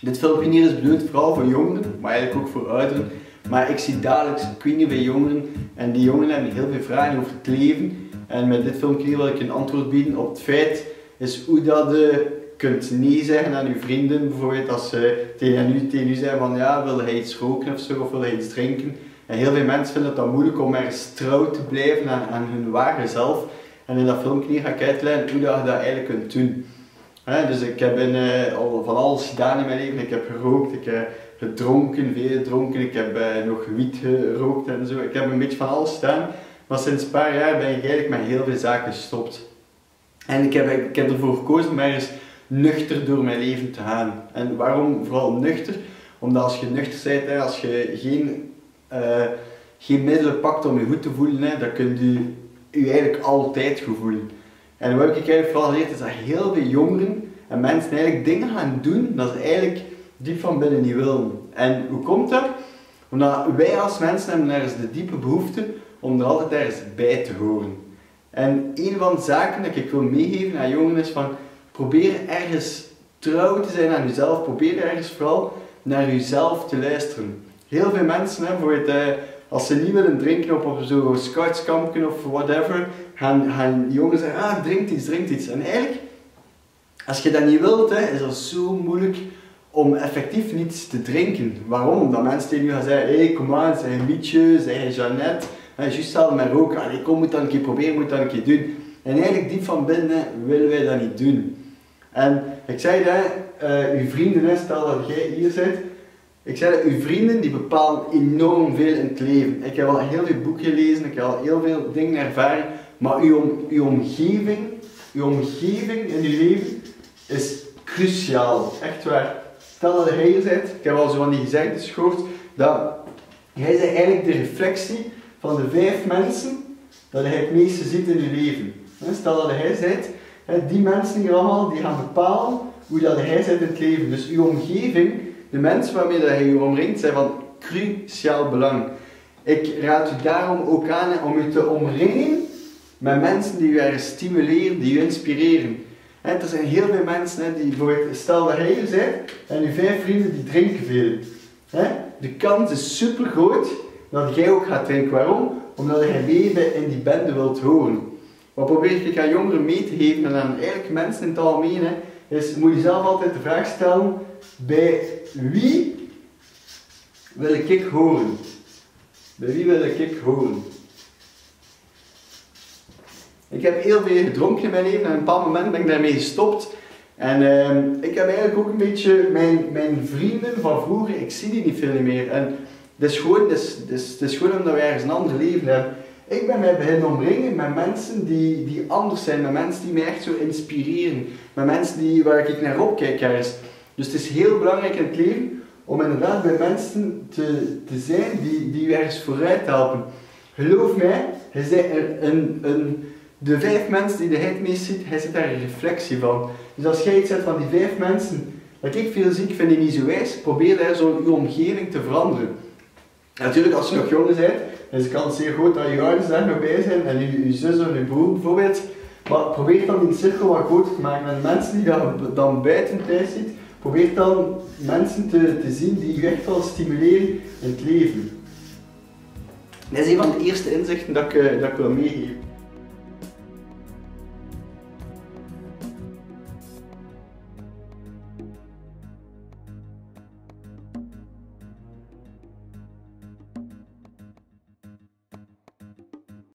Dit filmpje hier is bedoeld vooral voor jongeren, maar eigenlijk ook voor ouderen. Maar ik zie dagelijks kwingen bij jongeren en die jongeren hebben heel veel vragen over het leven. En met dit filmpje hier wil ik een antwoord bieden op het feit is hoe dat je kunt nee zeggen aan je vrienden. Bijvoorbeeld als ze tegen u zeggen van ja, wil hij iets roken of zo, of wil hij iets drinken. En heel veel mensen vinden het dan moeilijk om ergens trouw te blijven aan hun ware zelf. En in dat filmpje hier ga ik uitleggen hoe dat je dat eigenlijk kunt doen. Dus ik heb al van alles gedaan in mijn leven. Ik heb gerookt, ik heb gedronken, veel gedronken, ik heb nog wiet gerookt en zo. Ik heb een beetje van alles gedaan. Maar sinds een paar jaar ben ik eigenlijk met heel veel zaken gestopt. En ik heb ervoor gekozen om ergens nuchter door mijn leven te gaan. En waarom vooral nuchter? Omdat als je nuchter bent, als je geen middelen pakt om je goed te voelen, dan kun je eigenlijk altijd goed voelen. En wat ik eigenlijk vooral geleerd is dat heel veel jongeren en mensen eigenlijk dingen gaan doen dat ze eigenlijk diep van binnen niet willen. En hoe komt dat? Omdat wij als mensen hebben ergens de diepe behoefte om er altijd ergens bij te horen. En een van de zaken dat ik wil meegeven aan jongeren is van probeer ergens trouw te zijn aan jezelf, probeer ergens vooral naar jezelf te luisteren. Heel veel mensen, bijvoorbeeld als ze niet willen drinken op zo'n scoutskampje of whatever, gaan jongens zeggen, ah, drink iets. En eigenlijk, als je dat niet wilt, is het zo moeilijk om effectief niets te drinken. Waarom? Omdat mensen tegen je gaan zeggen, hey, kom aan, zeg een Mietje, zeg een Jeannette, juist hetzelfde met roken, allee, kom, moet dat een keer proberen, moet dat een keer doen. En eigenlijk diep van binnen willen wij dat niet doen. En ik zei dat, uw vrienden, stel dat jij hier zit, ik zei dat uw vrienden die bepalen enorm veel in het leven. Ik heb al heel veel boeken gelezen, ik heb al heel veel dingen ervaren, maar uw omgeving in uw leven is cruciaal, echt waar. Stel dat jij hier zit, ik heb al zo van die gezegdes gehoord, dat jij bent eigenlijk de reflectie van de 5 mensen dat jij het meeste ziet in je leven. Stel dat jij bent, die mensen hier allemaal die gaan bepalen hoe dat jij zit in het leven. Dus uw omgeving, de mensen waarmee dat je je omringt, zijn van cruciaal belang. Ik raad u daarom ook aan om u te omringen met mensen die u ergens stimuleren, die u inspireren. Er zijn heel veel mensen die bijvoorbeeld, stel dat jij hier bent en uw 5 vrienden die drinken veel. De kans is super groot dat jij ook gaat drinken. Waarom? Omdat jij mee in die bende wilt horen. Wat probeer ik aan jongeren mee te geven en aan eigenlijk mensen in het algemeen, is, moet je zelf altijd de vraag stellen, bij wie wil ik horen? Bij wie wil ik horen? Ik heb heel veel gedronken in mijn leven en op een bepaald moment ben ik daarmee gestopt. En ik heb eigenlijk ook een beetje mijn vrienden van vroeger, ik zie die niet veel meer. En het is gewoon omdat wij ergens een ander leven hebben. Ik ben mij beginnen omringen met mensen die anders zijn, met mensen die mij echt zo inspireren, met mensen waar ik naar opkijk ergens. Dus het is heel belangrijk in het leven om inderdaad bij mensen te zijn die je ergens vooruit helpen. Geloof mij, de 5 mensen die hij het meest ziet, hij zit daar een reflectie van. Dus als jij iets zegt van die 5 mensen, dat ik veel zie, ik vind die niet zo wijs, probeer daar zo je omgeving te veranderen. Natuurlijk, als je nog jonger bent, is de kans zeer groot dat je ouders daar nog bij zijn en je zus of je broer bijvoorbeeld. Maar probeer dan die cirkel wat groter te maken. En mensen die je dan buiten thuis ziet, probeer dan mensen te zien die je echt wel stimuleren in het leven. Dat is een van de eerste inzichten dat ik wil meegeven.